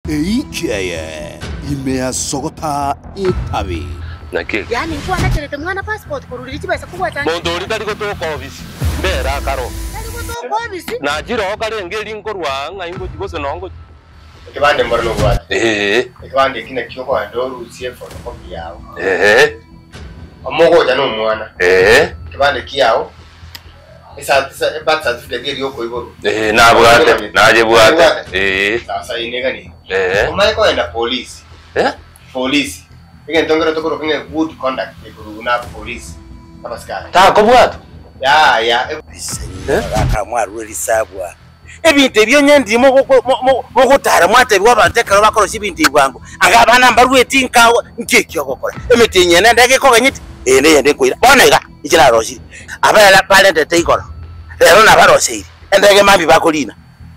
Eikeye imea Sogota Etabi. Nake. Yani kwa nacherete mwana passport kurudi chibasa kubwa cyane. Bondo uri tari gotoka office. Bera karo. Tari gotoka office. Na jiro kare ngeli nkorwa nga ingo jigose nongo. Kibande mbarno bwate. Kibande kine kyoko andoru CF photocopy yawo. Amogo jano mwana. Kibande kiyawo. Isa birth certificate iri yoko iboru. Na bwate, naje bwate. Sasa inega ni. Umaiko enda police. Police. Ike ntongero tokoro kine good conduct ikuru na police. Abaskara. Ta ko bwate. Ya. Akamwa ruri sabwa. Ebintu byonye ndimo gutara mwate bwabantekero bakoroshi ibintu bwangu. Agabana mbarwe tinkawo nkekyo gukora. Emitinye ndage ko ganyiti. Yende kwira. Bonega ikiraroshi. Abala pale teikoro. Lero nabaroshi. Ndage mambi bakolina.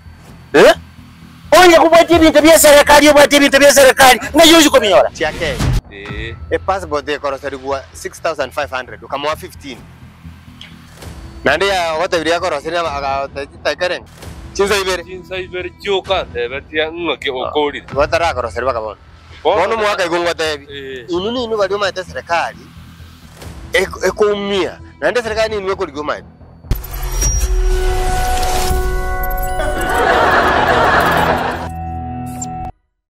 Onye kubwati ibintu bya serikali obwati ibintu bya serikali. Ngayoji ko binyora. Tiake. Passport de koroseri gwa 6500 ukamwa 15. Nande ya wata biria koroseri aga taikaren. Chinsa ibere choka betia ngoke okori. Watara koroseri bakabona. Bono mwaka igongwa tebi. Inuni inu bali umate serikali. Ekomia. Nande serikali inu ko ligoma.